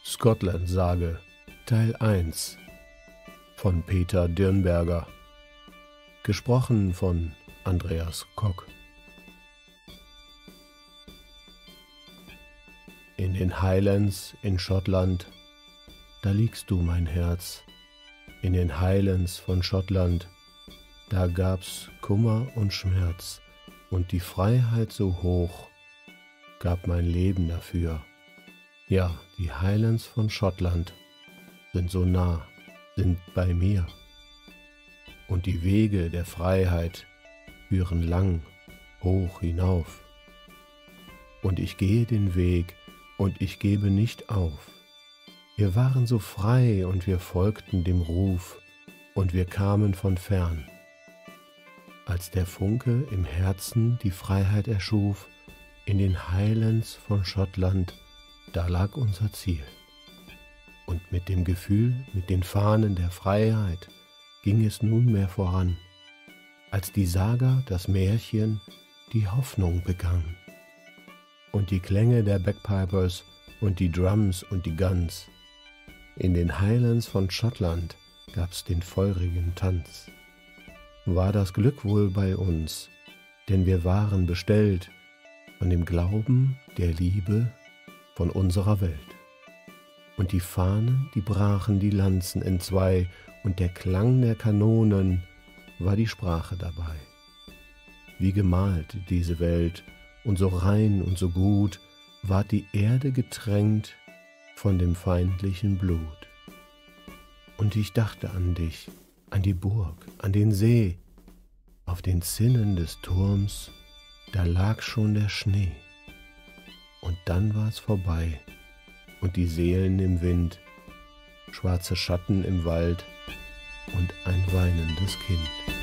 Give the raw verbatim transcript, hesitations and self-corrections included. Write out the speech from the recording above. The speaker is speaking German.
Scotland-Sage Teil eins von Peter Dirnberger, gesprochen von Andreas Kock. In den Highlands in Schottland, da liegst du, mein Herz. In den Highlands von Schottland, da gab's Kummer und Schmerz, und die Freiheit so hoch gab mein Leben dafür. Ja, die Highlands von Schottland sind so nah, sind bei mir. Und die Wege der Freiheit führen lang, hoch hinauf. Und ich gehe den Weg, und ich gebe nicht auf. Wir waren so frei, und wir folgten dem Ruf, und wir kamen von fern. Als der Funke im Herzen die Freiheit erschuf, in den Highlands von Schottland, da lag unser Ziel. Und mit dem Gefühl, mit den Fahnen der Freiheit, ging es nunmehr voran, als die Saga, das Märchen, die Hoffnung begann. Und die Klänge der Bagpipers und die Drums und die Guns. In den Highlands von Schottland gab's den feurigen Tanz. War das Glück wohl bei uns, denn wir waren bestellt von dem Glauben der Liebe von unserer Welt. Und die Fahnen, die brachen die Lanzen entzwei, und der Klang der Kanonen war die Sprache dabei. Wie gemalt diese Welt, und so rein und so gut ward die Erde getränkt von dem feindlichen Blut. Und ich dachte an dich, an die Burg, an den See, auf den Zinnen des Turms, da lag schon der Schnee. Und dann war's vorbei, und die Seelen im Wind, schwarze Schatten im Wald und ein weinendes Kind.